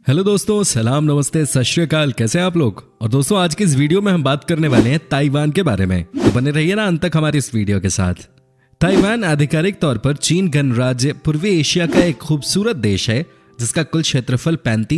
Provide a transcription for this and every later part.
Hello दोस्तों, सलाम, नमस्ते, सत श्री अकाल। कैसे हैं आप लोग। और दोस्तों, आज की इस वीडियो में हम बात करने वाले हैं ताइवान के बारे में, तो बने रहिए ना अंत तक हमारी इस वीडियो के साथ। ताइवान आधिकारिक तौर पर चीन गणराज्य पूर्वी एशिया का एक खूबसूरत देश है जिसका कुल क्षेत्रफल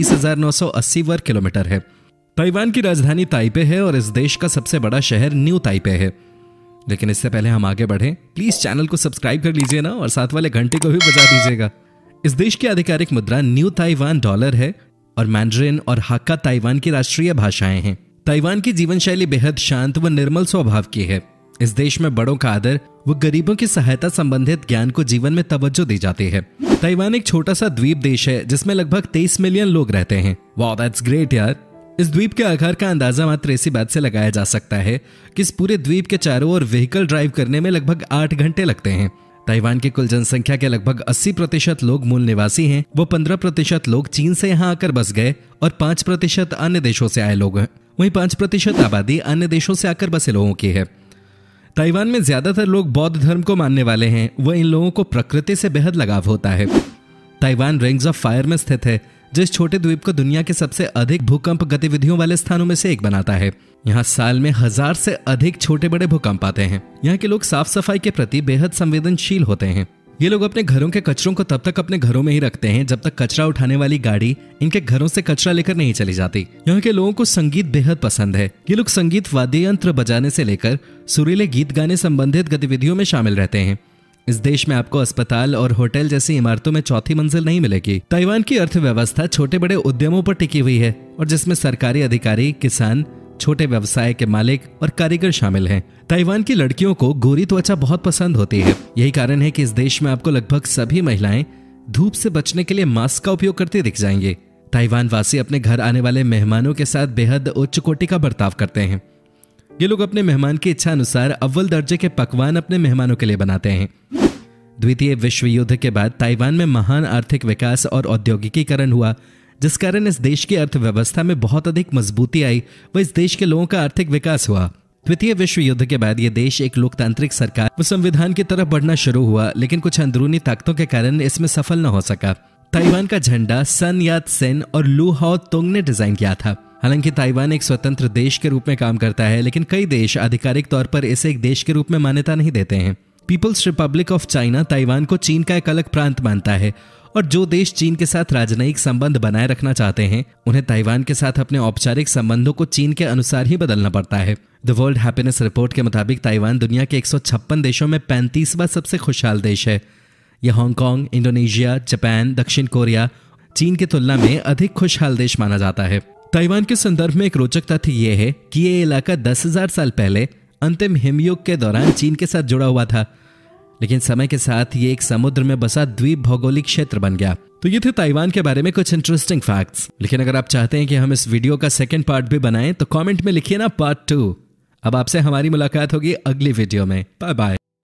35,980 वर्ग किलोमीटर है। ताइवान की राजधानी ताइपे है और इस देश का सबसे बड़ा शहर न्यू ताइपे है। लेकिन इससे पहले हम आगे बढ़ें, प्लीज चैनल को सब्सक्राइब कर लीजिए ना, और साथ वाले घंटे को भी बजा दीजिएगा। इस देश की आधिकारिक मुद्रा न्यू ताइवान डॉलर है और मैंड्रिन और हाक्का ताइवान की राष्ट्रीय भाषाएं हैं। ताइवान की जीवन शैली बेहद शांत व निर्मल स्वभाव की है। इस देश में बड़ों का आदर व गरीबों की सहायता संबंधित ज्ञान को जीवन में तवज्जो दी जाती है। ताइवान एक छोटा सा द्वीप देश है जिसमें लगभग 23 मिलियन लोग रहते हैं। वाह, दैट्स ग्रेट यार। इस द्वीप के आकार का अंदाजा मात्र इसी बात से लगाया जा सकता है कि इस पूरे द्वीप के चारों ओर व्हीकल ड्राइव करने में लगभग 8 घंटे लगते हैं। ताइवान की कुल जनसंख्या के लगभग 80% लोग मूल निवासी हैं। वो 15% लोग चीन से यहाँ आकर बस गए और 5% अन्य देशों से आए लोग हैं। वहीं 5% आबादी अन्य देशों से आकर बसे लोगों की है। ताइवान में ज्यादातर लोग बौद्ध धर्म को मानने वाले हैं। वह इन लोगों को प्रकृति से बेहद लगाव होता है। ताइवान रिंग्स ऑफ फायर में स्थित है जो इस छोटे द्वीप को दुनिया के सबसे अधिक भूकंप गतिविधियों वाले स्थानों में से एक बनाता है। यहाँ साल में 1000 से अधिक छोटे बड़े भूकंप आते हैं। यहाँ के लोग साफ सफाई के प्रति बेहद संवेदनशील होते हैं। ये लोग अपने घरों के कचरों को तब तक अपने घरों में ही रखते हैं जब तक कचरा उठाने वाली गाड़ी इनके घरों से कचरा लेकर नहीं चली जाती। यहाँ के लोगों को संगीत बेहद पसंद है। ये लोग संगीत वाद्य यंत्र बजाने से लेकर सुरीले गीत गाने संबंधित गतिविधियों में शामिल रहते हैं। इस देश में आपको अस्पताल और होटल जैसी इमारतों में चौथी मंजिल नहीं मिलेगी। ताइवान की अर्थव्यवस्था छोटे बड़े उद्यमों पर टिकी हुई है और जिसमें सरकारी अधिकारी, किसान, छोटे व्यवसाय के मालिक और कारीगर शामिल हैं। ताइवान की लड़कियों को गोरी त्वचा बहुत पसंद होती है। यही कारण है कि इस देश में आपको लगभग सभी महिलाएं धूप से बचने के लिए मास्क का उपयोग करते दिख जाएंगे। ताइवान वासी अपने घर आने वाले मेहमानों के साथ बेहद उच्च कोटि का बर्ताव करते हैं। ये लोग अपने मेहमान की इच्छा अनुसार अव्वल दर्जे के पकवान अपने मेहमानों के लिए बनाते हैं। द्वितीय विश्व युद्ध के बाद ताइवान में महान आर्थिक विकास और औद्योगिकीकरण हुआ, जिस कारण इस देश की अर्थव्यवस्था में बहुत अधिक मजबूती आई व इस देश के लोगों का आर्थिक विकास हुआ। द्वितीय विश्व युद्ध के बाद यह देश एक लोकतांत्रिक सरकार व संविधान की तरफ बढ़ना शुरू हुआ, लेकिन कुछ अंदरूनी ताकतों के कारण इसमें सफल न हो सका। ताइवान का झंडा सन यात सेन और लू हाओ तुंग ने डिजाइन किया था। हालांकि ताइवान एक स्वतंत्र देश के रूप में काम करता है, लेकिन कई देश आधिकारिक तौर पर इसे एक देश के रूप में मान्यता नहीं देते हैं। People's Republic of China Taiwan को चीन का एक अलग प्रांत मानता है, और जो देश चीन के साथ राजनयिक संबंध बनाए रखना चाहते हैं उन्हें ताइवान के साथ अपने औपचारिक संबंधों को चीन के अनुसार ही बदलना पड़ता है। द वर्ल्ड हैप्पीनेस रिपोर्ट के मुताबिक ताइवान दुनिया के 156 देशों में 35वां सबसे खुशहाल देश है। यह हांगकांग, इंडोनेशिया, जापान, दक्षिण कोरिया, चीन की तुलना में अधिक खुशहाल देश माना जाता है। ताइवान के संदर्भ में एक रोचक तथ्य यह है कि यह इलाका 10,000 साल पहले अंतिम हिमयुग के दौरान चीन के साथ जुड़ा हुआ था, लेकिन समय के साथ ये एक समुद्र में बसा द्वीप भौगोलिक क्षेत्र बन गया। तो ये थे ताइवान के बारे में कुछ इंटरेस्टिंग फैक्ट्स। लेकिन अगर आप चाहते हैं कि हम इस वीडियो का सेकंड पार्ट भी बनाएं तो कमेंट में लिखिए ना पार्ट 2। अब आपसे हमारी मुलाकात होगी अगली वीडियो में। Bye bye.